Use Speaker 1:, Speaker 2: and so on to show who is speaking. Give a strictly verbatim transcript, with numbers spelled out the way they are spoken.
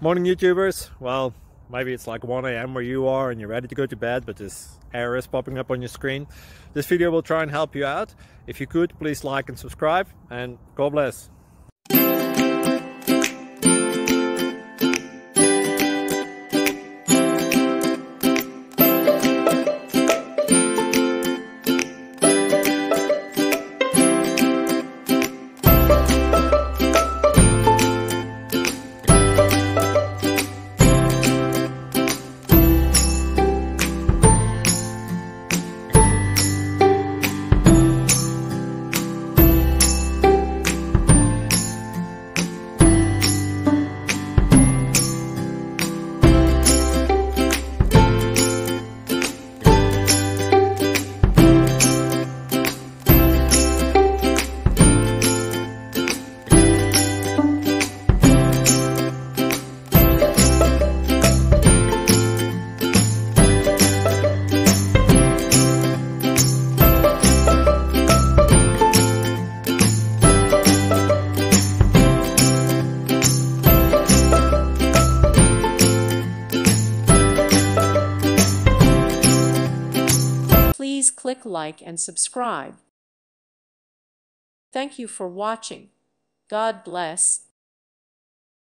Speaker 1: Morning YouTubers. Well, maybe it's like one A M where you are and you're ready to go to bed, but this error is popping up on your screen. This video will try and help you out. If you could, please like and subscribe, and God bless.
Speaker 2: Please click like and subscribe. Thank you for watching. God bless.